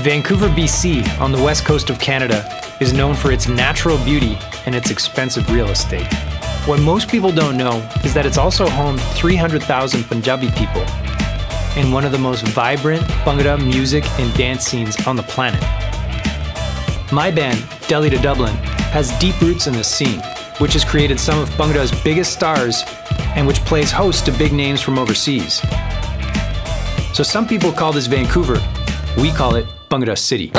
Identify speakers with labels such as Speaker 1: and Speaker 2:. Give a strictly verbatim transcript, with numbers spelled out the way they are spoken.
Speaker 1: Vancouver, B C, on the west coast of Canada, is known for its natural beauty and its expensive real estate. What most people don't know is that it's also home to three hundred thousand Punjabi people and one of the most vibrant Bhangra music and dance scenes on the planet. My band, Delhi to Dublin, has deep roots in this scene, which has created some of Bhangra's biggest stars and which plays host to big names from overseas. So some people call this Vancouver, we call it Bhangra City.